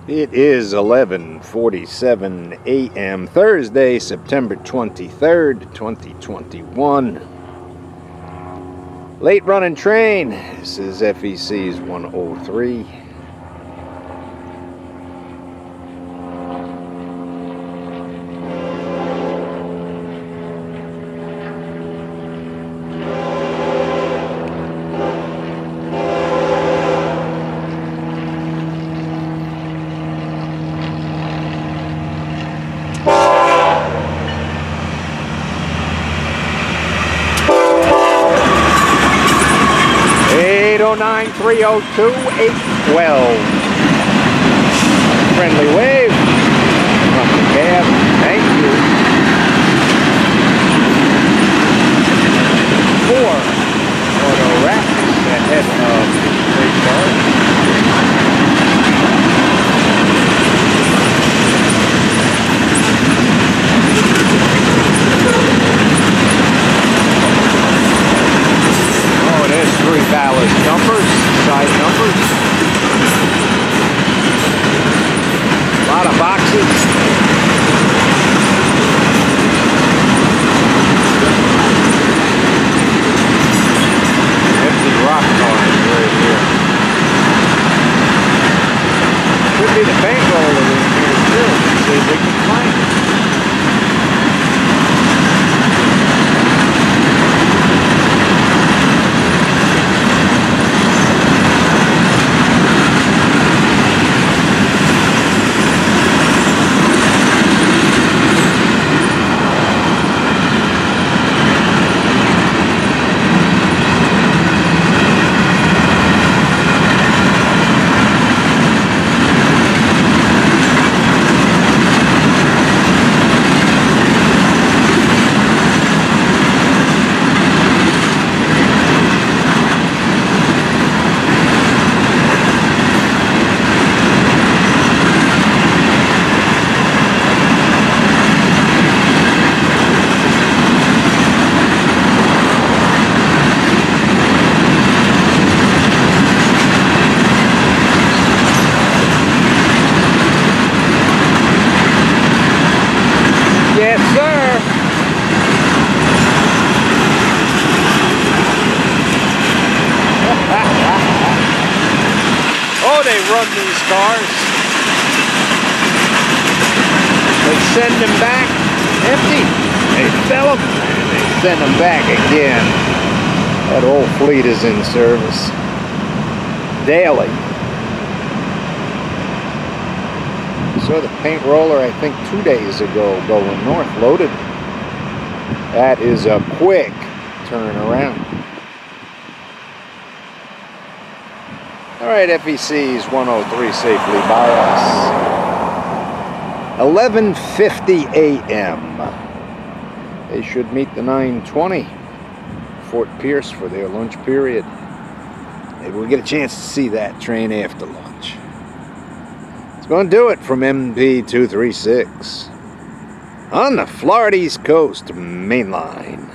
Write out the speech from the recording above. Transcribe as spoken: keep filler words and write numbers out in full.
It is eleven forty-seven a m Thursday, September twenty-third, twenty twenty-one. Late running train. This is F E C's one oh three. eight oh nine, three oh two, eight twelve. Friendly wave from the cab. Thank you. Four auto racks ahead of the freight car. Three ballast numbers, side numbers. A lot of boxes. Empty rock cars right here. Could be the paint roller in here too. See if we can find it. Yes, sir. Oh, they run these cars. They send them back empty. They sell them and they send them back again. That whole fleet is in service daily. Saw the paint roller, I think, two days ago going north, loaded. That is a quick turnaround. All right, F E C's one oh three safely by us. eleven fifty a m They should meet the nine twenty Fort Pierce for their lunch period. Maybe we'll get a chance to see that train after lunch. Going to do it from M P two thirty-six on the Florida East Coast Main Line.